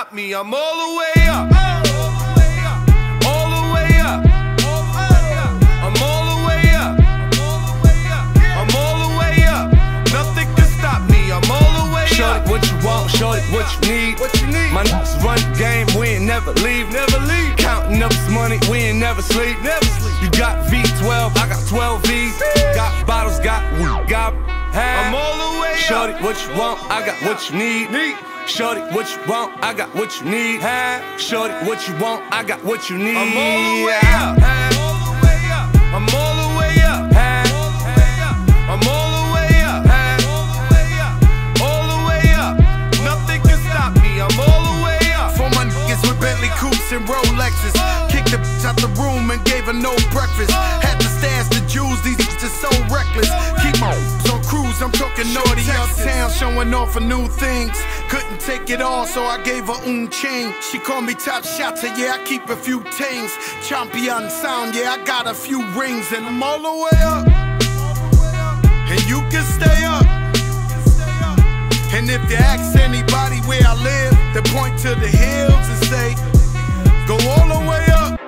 stop me. I'm all the way up. All the way up. I'm all the way up. I'm all the way up. Nothing can stop me. I'm all the way up. Shorty, what you want? Shorty, what you need? What you need? My niggas run the game. We ain't never leave. Never leave. Counting up this money. We ain't never sleep. Never sleep. You got V12. I got 12 V's. Got bottles. Got weed. Got. I'm all the way up. Shorty, what you want? I got what you need. Shorty, what you want? I got what you need. Shorty, what you want? I got what you need. I'm all the way up. I'm all the way up. I'm all the way up. All the way up. Nothing can stop me. I'm all the way up. For my niggas with Bentley coupes and Rolexes, kicked the bitch out the room and gave her no breakfast. Had to stash the jewels, these just so reckless. Keep my on cruise, I'm talking naughty uptown, showing off for new things. Couldn't take it all, so I gave her chain. She called me top shotter, yeah, I keep a few tings. Champion sound, yeah, I got a few rings. And I'm all the way up, and you can stay up. And if you ask anybody where I live, they point to the hills and say, go all the way up.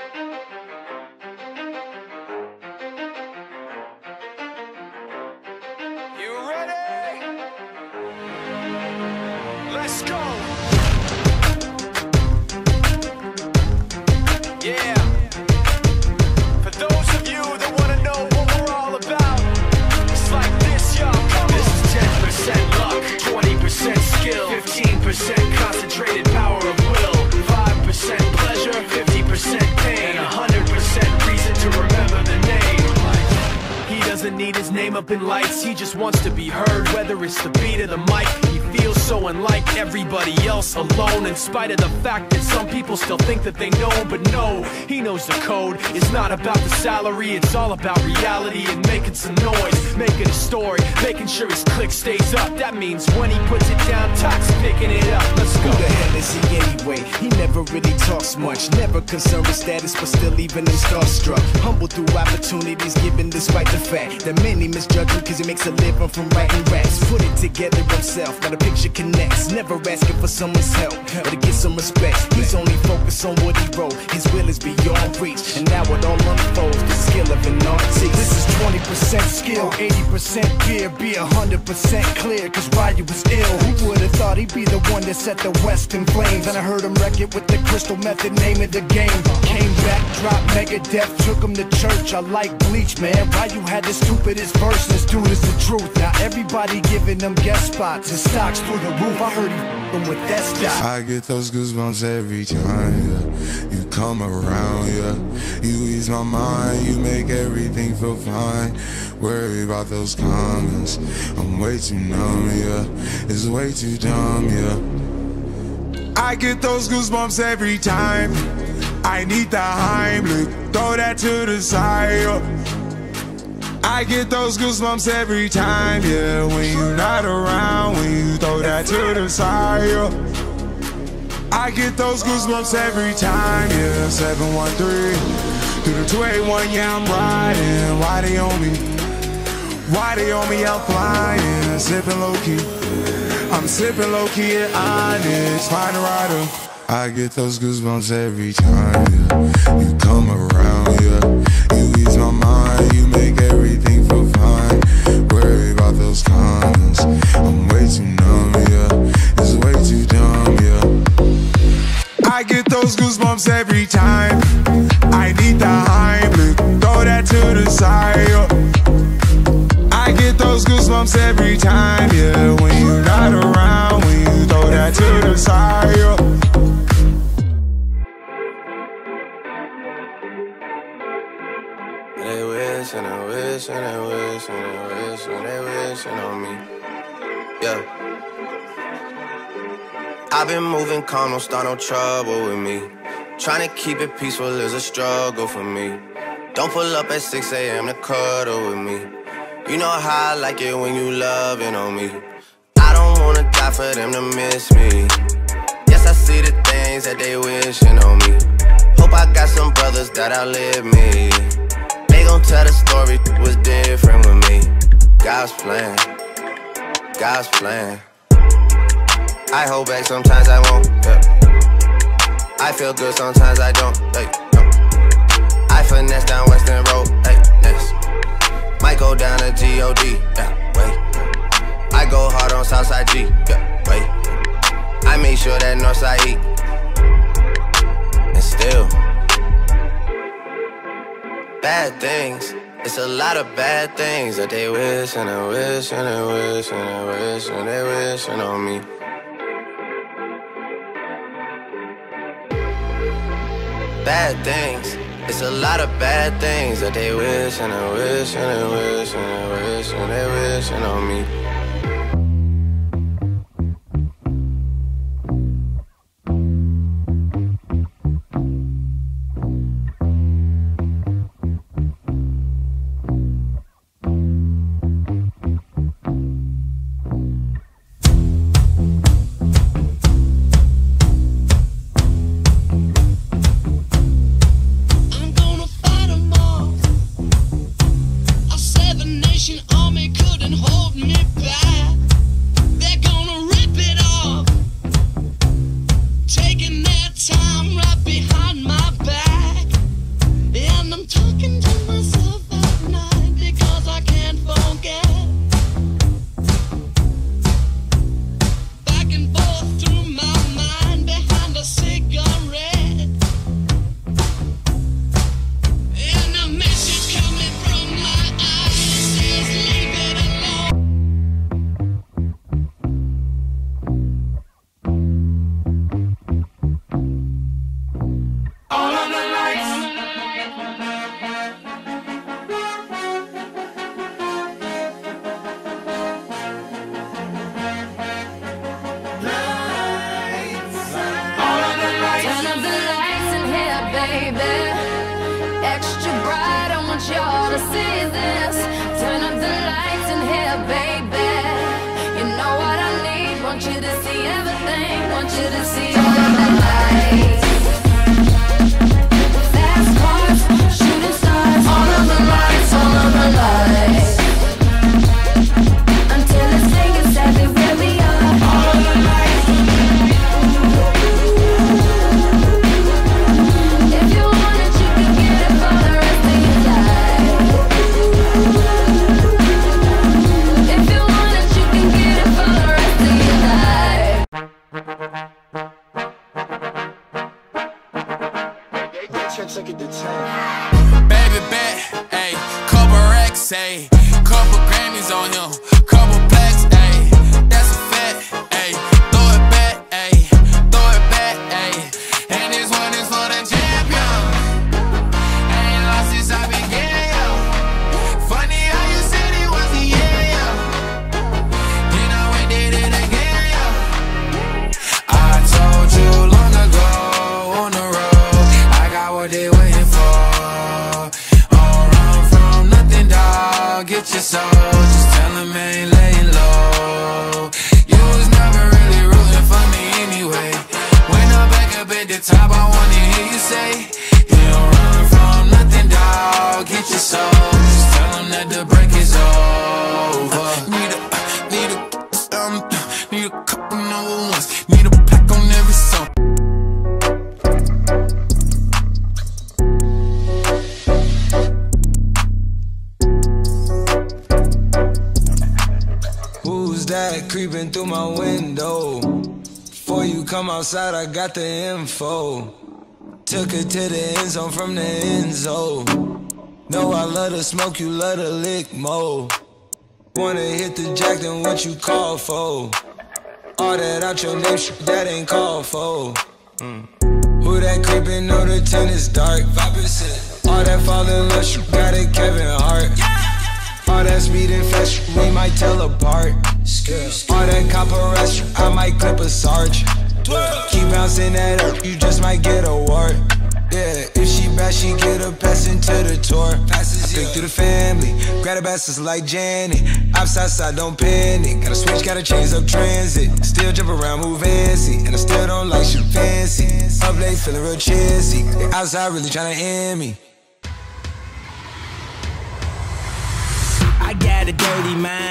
You ready? Let's go. Yeah. For those of you that want to know what we're all about, it's like this, y'all. This is 10% luck, 20% skill, 15% concentrated power of will, 5% pleasure, 50% pain, and 100% reason to remember the name. He doesn't need his name up in lights, he just wants to be heard, whether it's the beat of the mic. He feels so unlike everybody else, alone, in spite of the fact that some people still think that they know. But no, he knows the code. It's not about the salary, it's all about reality and making some noise, making a story, making sure his click stays up. That means when he puts it down, Tox picking it up. Let's go. Who the hell is he anyway? He never really talks much, never concerned with status, but still leaving him starstruck. Humble through opportunities given despite the fact that many misjudge him cause he makes a living from writing raps. Put it together himself, now the picture connects. Never asking for someone's help or to get some respect. He's only focused on what he wrote. His will is beyond reach, and now it all unfolds. The skill of an artist. This is 20% skill, 80% gear, be 100% clear, cause Ryu was ill. Who would've thought he'd be the one that set the West in flames? And I heard him wreck it with the Crystal Method, name of the game. Came back, dropped Megadeth, took him to church. I like Bleach, man. Ryu had the stupidest verse, this dude is the truth. Now everybody giving them guest spots and stocks through the roof. I heard he f***ing with that stock. I get those goosebumps every time, yeah. You come around, yeah. You ease my mind, you make everything feel fine. Worry about those comments, I'm way too numb, yeah. It's way too dumb, yeah. I get those goosebumps every time. I need the Heimlich, throw that to the side, yeah. I get those goosebumps every time, yeah. When you're not around, when you throw that to the side, yeah. I get those goosebumps every time, yeah. 713 through the 281, yeah, I'm riding. Why they on me? Why they on me? I'm flying, sipping low key. I'm sipping low key at Onyx, find a rider. I get those goosebumps every time, yeah. You come around, yeah. You ease my mind, you make everything feel fine. Worry about those comments, I'm way too numb, yeah. It's way too dumb, yeah. I get those goosebumps every time. I need the Heimlich, throw that to the side, yeah. I get those goosebumps every time, yeah. When you're not around, when you throw that to the side, yeah. They wish and they wish and they wish and they wish and they wishing on me. Yeah. I've been moving calm, don't start no trouble with me. Trying to keep it peaceful is a struggle for me. Don't pull up at 6 a.m. to cuddle with me. You know how I like it when you loving on me. I don't wanna die for them to miss me. Yes, I see the things that they wishing on me. Hope I got some brothers that outlive me. They gon' tell the story was different with me. God's plan, God's plan. I hold back, sometimes I won't, yeah. I feel good, sometimes I don't, hey, no. I finesse down Western Road, hey, yes. Might go down to G.O.D., yeah, wait. I go hard on Southside G, yeah, wait. I make sure that Northside eat. And still bad things. It's a lot of bad things that they wish and they wish and they wish and they wish and they wishing on me. Bad things. It's a lot of bad things that they wish and they wish and they wish and they wish and they wishing on me. Extra bright, I want y'all to see this. Turn up the lights in here, baby. You know what I need. Want you to see everything. Want you to see all of the lights. Fast cars, shooting stars. All of the lights, all of the lights. Until it's saying exactly where we are. All of the lights. If you want it, you can get it for the rest of your life. If you want it, you can get it for the rest of your life. Baby bet, ayy, couple racks, ayy, couple Grammys on him, couple plaques, ayy, that's a fact, ayy, throw it back, ayy, throw it back, ayy, and this one is for the champion. Ain't lost since I began, yo. Funny how you said it was the year, yo. Then I went did it again, yo. I told you long ago on the road, I got what they waiting for. Get your soul, just tell him I ain't laying low. You was never really rooting for me anyway. When I'm back up at the top, I wanna hear you say, you don't run from nothing, dawg. Get your soul, just tell him that the break is over. Need a couple number ones. Need a pack on every song. That creeping through my window. Before you come outside, I got the info. Took her to the end zone from the end zone. Know I love to smoke, you love to lick more. Wanna hit the jack, then what you call for? All that out your name, shit that ain't called for. Who that creeping, know the tent is dark. 5%. All that fall in love, you got it, Kevin Hart. All that speed and flash, we might tell apart. All that copper rush, I might clip a sarge. Keep bouncing that up, you just might get a wart. Yeah, if she bad, she get a pass into the tour. I pick through the family, grab the bastards like Janet. Outside side, don't panic. Gotta switch, gotta change up transit. Still jump around, move fancy, and I still don't like shit fancy. Up late, feeling real cheesy. They outside really tryna end me. I got a dirty mind,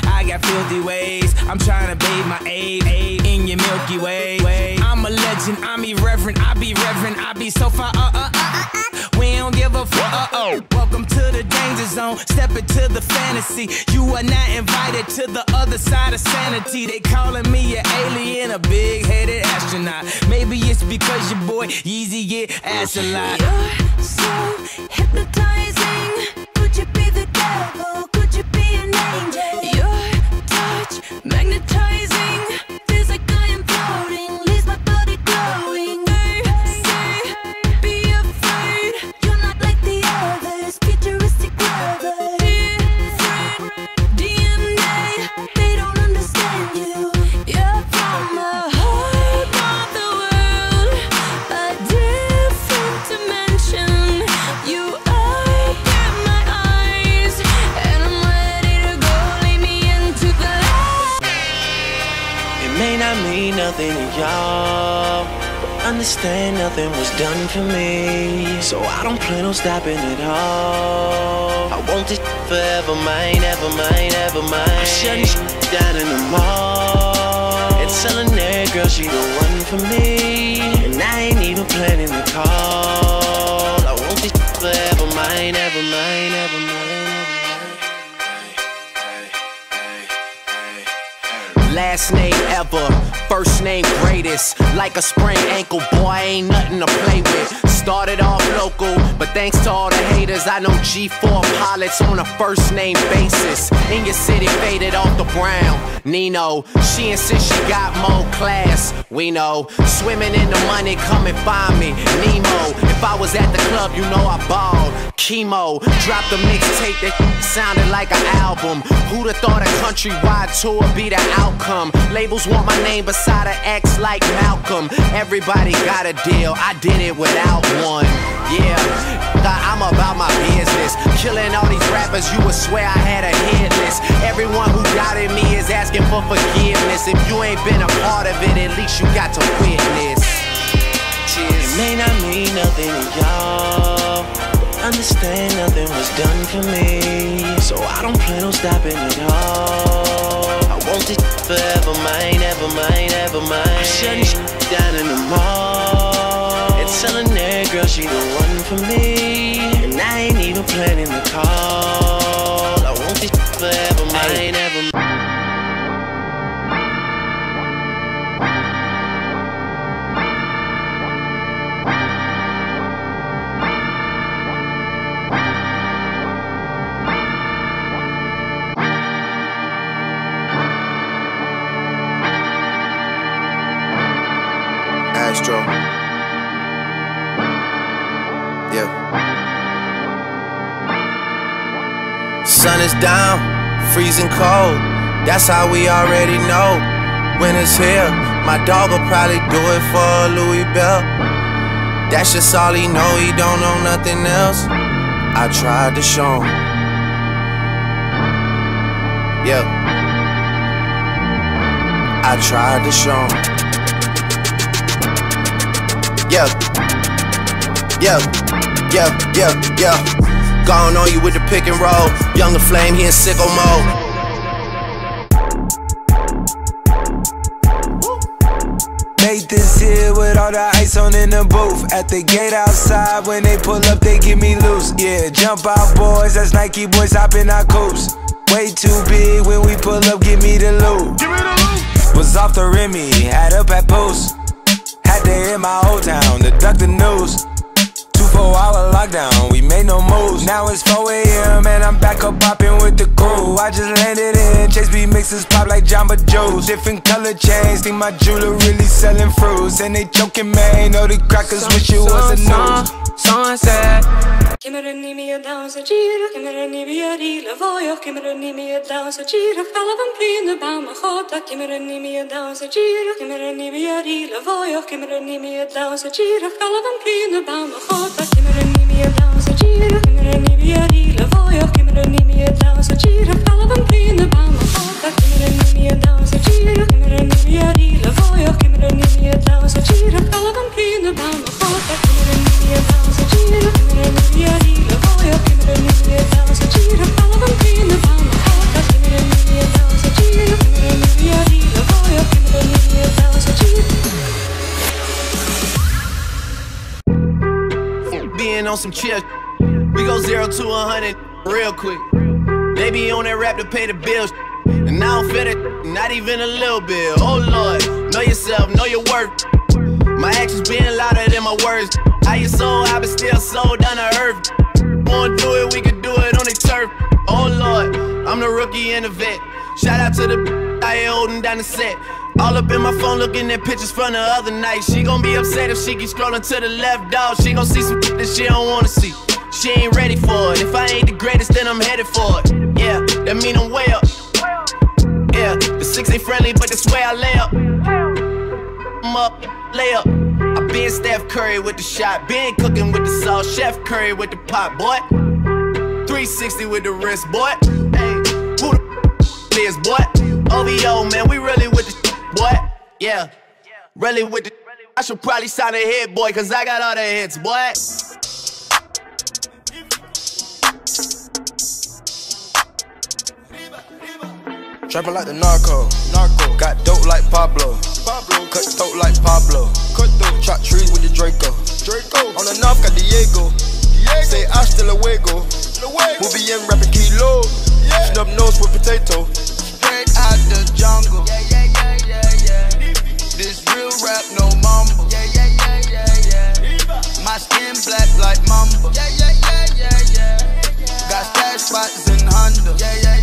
I got filthy ways. I'm trying to bathe my aid in your Milky Way. I'm a legend, I'm irreverent, I be reverent, I be so far, we don't give a fuck, Welcome to the danger zone, step into the fantasy. You are not invited to the other side of sanity. They calling me an alien, a big-headed astronaut. Maybe it's because your boy Yeezy get ass a lot. You're so hypnotizing. Could you be the devil? Could you be an angel? Your touch magnetizing. Feels like I am floating. Leaves my body glowing. Say, be afraid. You're not like the others. Futuristic lovers. Different DNA. They don't understand you. You're from a whole other world, a different dimension. You open my eyes, and I'm ready to go. Lead me into the light. It may not mean nothing to y'all, but understand nothing was done for me. So I don't plan on stopping at all. I want this forever mine, ever mine, ever mine. I'm shutting shit down in the mall and telling that girl she the one for me, and I ain't even planning to call. I want this forever mine, ever mine, ever mine. Last name ever, first name greatest. Like a sprained ankle, boy, ain't nothing to play with. Started off local, but thanks to all the haters, I know G4 pilots on a first name basis. In your city, faded off the brown. Nino, she insists she got more class. We know, swimming in the money, come and find me. Nemo, if I was at the club, you know I balled. Chemo, dropped a mixtape that sounded like an album. Who'd have thought a countrywide tour be the outcome? Labels want my name beside an X like Malcolm. Everybody got a deal, I did it without one. Yeah, I'm about my business. Killing all these rappers, you would swear I had a hit list. Everyone who doubted me is asking for forgiveness. If you ain't been a part of it, at least you got to witness. Cheers. It may not mean nothing to y'all, understand nothing was done for me. So I don't plan on stopping at all. I want this forever mine, ever mine, ever mine. I'm shutting shit down in the mall and telling that girl she the one for me, and I ain't even planning to call. I want this forever mine, ever mine. Astro. Yeah. Sun is down, freezing cold. That's how we already know. Winter's here. My dog will probably do it for Louis Bell. That's just all he know. He don't know nothing else. I tried to show him. Yeah. I tried to show him. Yeah, yeah, yeah, yeah, yeah. Gone on you with the pick and roll. Younger Flame, he in sicko mode. Made this here with all the ice on in the booth. At the gate outside, when they pull up, they get me loose. Yeah, jump out boys, that's Nike boys hopping our coops. Way too big when we pull up, give me the loot. Was off the Remy, had up at Post. Had to hit my old town to duck the news. 24-hour lockdown, we made no moves. Now it's 4 AM and I'm back up popping with the crew. I just landed in, Chase B mixes pop like Jamba Juice. Different color chains, think my jeweler really selling fruits. And they joking, man, know the crackers wish it was a news. Sunset. Kimmerni med dans och gira, kimmerni med rila vojo, kimmerni med dans och gira, kalavan pryne bama chota, kimmerni med dans och gira, kimmerni med rila vojo, kimmerni med dans och gira, kalavan pryne bama chota, kimmerni med dans och gira, kimmerni med rila vojo, kimmerni med dans och gira, kalavan pryne bama chota, kimmerni med dans och gira, kimmerni med rila vojo, kimmerni med dans och gira, kalavan pryne bama chota, kimmerni med dans och gira, kimmerni med rila vojo, kimmerni med dans och gira, kalavan pryne bama chota, kimmerni med dans been on some chill. We go 0 to 100 real quick. They be on that rap to pay the bills. And I don't feel it, not even a little bit. Oh Lord, know yourself, know your worth. My actions being louder than my words. How you sold, I been still sold down to earth. Wanna do it, we can do it on the turf. Oh Lord, I'm the rookie and the vet. Shout out to the I ain't holding down the set. All up in my phone looking at pictures from the other night. She gon' be upset if she keep scrolling to the left, dog. She gon' see some that she don't wanna see. She ain't ready for it. If I ain't the greatest, then I'm headed for it. Yeah, that mean I'm way up. Yeah, the 6 ain't friendly, but that's where I lay up. I'm up, lay up. I been Steph Curry with the shot, been cooking with the sauce, Chef Curry with the pot, boy. 360 with the wrist, boy. Hey, who the is, boy? OVO, man, we really with the boy. Yeah, really with the. I should probably sign a hit, boy, cause I got all the hits, boy. Trapping like the narco. Got dope like Pablo. Cut throat like Pablo. Chop trees with the Draco. On the north got Diego. Say hasta luego. We'll be in rapping kilo. Snub nose with potato. Straight out the jungle. This real rap, no mumble. My skin black like mamba. Got stash spots in Honda.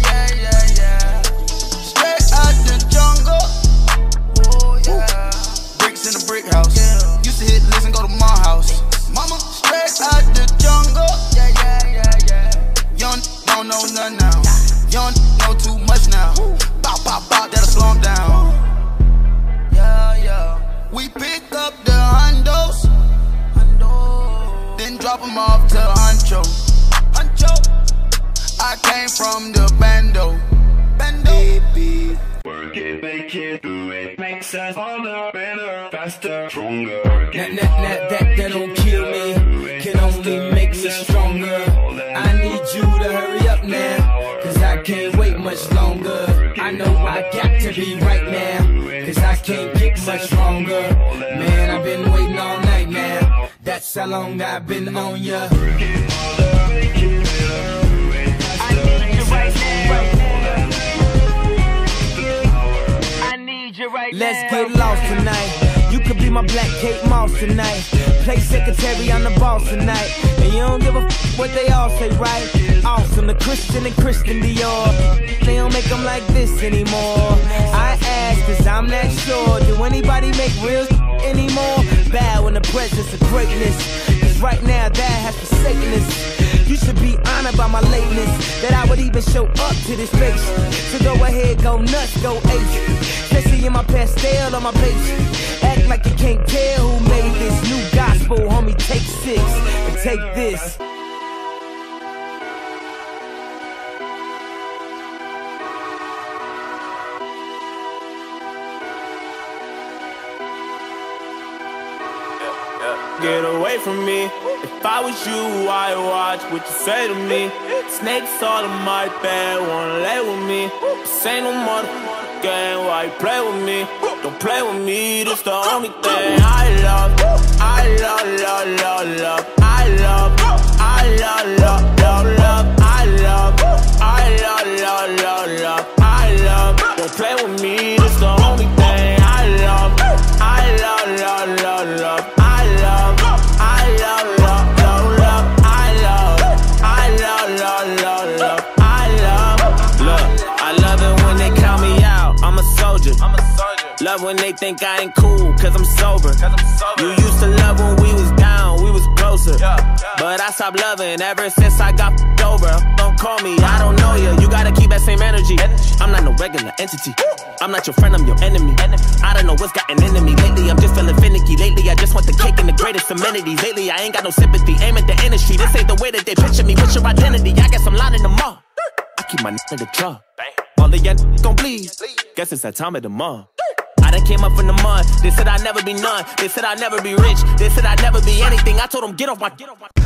Straight out the jungle. Oh yeah. Bricks in the brick house. Used to hit list and go to my house. Mama, straight out the jungle. Young don't know none now. Young know too much now. Bop, bop, bop, that'll slow him down. We pick up the hundos, then drop them off to Huncho. I came from the bando. Baby. Work it, make it, do it. Makes us harder, better, faster, stronger. That don't kill me, can only make us stronger. I need you to hurry up now, cause I can't wait much longer. I know I got to be right now, cause I can't get much longer. Man, I've been waiting all night now, that's how long I've been on ya. Let's get lost tonight. You could be my black Kate Moss tonight. Play secretary on the boss tonight. And you don't give a f what they all say, right? Awesome, the Christian and Christian Dior. They don't make them like this anymore. I ask cause I'm not sure. Do anybody make real anymore? Bow in the presence of greatness, cause right now that has forsaken us. You should be honored by my lateness, that I would even show up to this place. So go ahead, go nuts, go ape. Especially in my pastel on my page. Act like you can't tell who made this new gospel, homie. Take 6 and take this. Get away from me. If I was you, I'd watch what you say to me. Snakes all in my bed, wanna lay with me. This ain't no motherfucking game, why you play with me? Don't play with me, this the only thing I love. I love, love, love, love. I love, I love, love, love, love. I love, I love, love, love, love. I love, don't play with me, this the only thing I love. I love, love, love, love. I love, love, love, love. I love, love, love, love. I love, look, I love it when they count me out. I'm a soldier. Love when they think I ain't cool, cause I'm sober. You used to love when we was down, we was closer. But I stopped loving ever since I got f***ed over. Don't call me, I don't know you. You gotta keep that same energy. I'm not no regular entity. I'm not your friend, I'm your enemy. I don't know what's gotten into me lately. I'm just feeling finicky. Lately, I just want the cake and the greatest amenities. Lately, I ain't got no sympathy. Aim at the industry. This ain't the way that they picture me. What's your identity? I guess I'm lining them up. I keep my in the truck. All of y'all gon' bleed. Guess it's that time of the month. I done came up from the mud. They said I'd never be none. They said I'd never be rich. They said I'd never be anything. I told them get off my.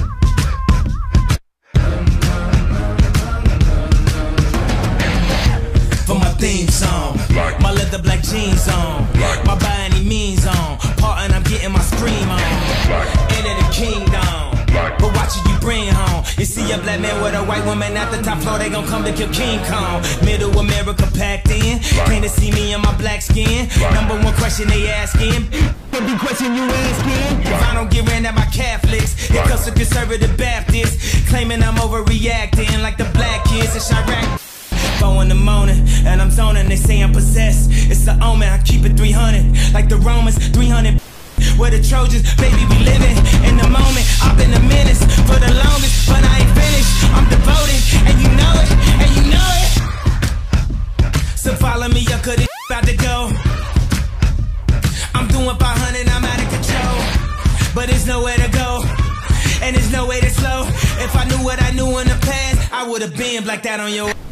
For my theme song, my leather black jeans on, my by any means on, part and I'm getting my scream on. Into the kingdom, but why watching you bring home. You see a black man with a white woman at the top floor, they gon' come to kill King Kong. Middle America packed in, came to see me in my black skin. Number one question they asking, what the question you asking? If I don't get ran at by Catholics, it comes to conservative Baptists, claiming I'm overreacting like the black kids in Chirac. 4 in the morning, and I'm zoning, they say I'm possessed. It's the omen, I keep it 300, like the Romans, 300. We're the Trojans, baby, we living in the moment. I've been a menace for the longest, but I ain't finished. I'm devoted, and you know it, and you know it. So follow me up, cause this about to go. I'm doing 500, I'm out of control. But there's nowhere to go, and there's no way to slow. If I knew what I knew in the past, I would've been blacked out on your.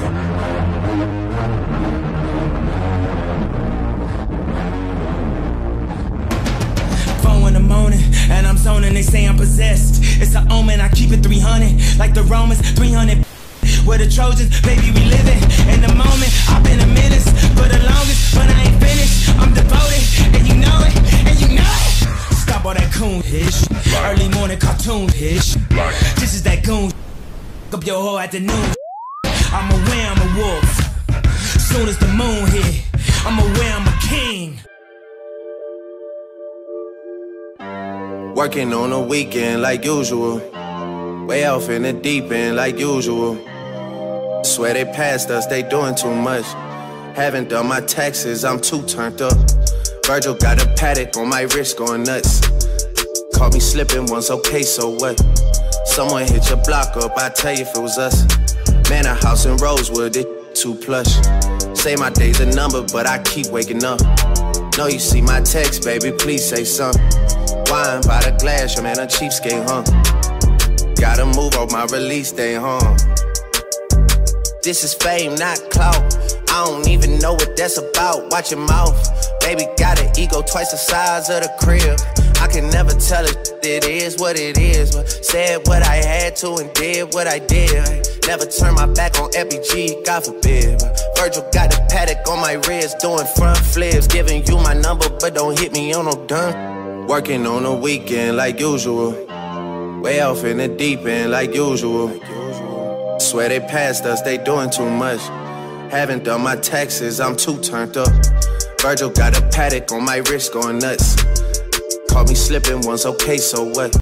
In the morning, and I'm zoning, they say I'm possessed. It's an omen, I keep it 300, like the Romans, 300. We're the Trojans, baby, we living in the moment. I've been a menace for the longest, but I ain't finished. I'm devoted, and you know it, and you know it. Stop all that coon ish, early morning cartoon ish. This is that goon up your whole afternoon. I'm aware I'm a wolf. Soon as the moon hit, I'm aware I'm a king. Working on a weekend like usual. Way off in the deep end like usual. Swear they passed us, they doing too much. Haven't done my taxes, I'm too turned up. Virgil got a paddock on my wrist going nuts. Caught me slipping once, okay, so what? Someone hit your block up, I tell you if it was us. Man, a house in Rosewood, it too plush. Say my day's a number, but I keep waking up. Know you see my text, baby, please say something. Wine by the glass, your man a cheapskate, huh? Gotta move on my release day, huh? This is fame, not clout. I don't even know what that's about. Watch your mouth. Baby got an ego twice the size of the crib. I can never tell it is what it is. But said what I had to and did what I did. Never turn my back on FBG, God forbid. Virgil got the paddock on my wrist, doing front flips. Giving you my number, but don't hit me on no done. Working on a weekend like usual. Way off in the deep end like usual. Swear they passed us, they doing too much. Haven't done my taxes, I'm too turned up. Virgil got a paddock on my wrist going nuts. Caught me slipping once, okay, so what?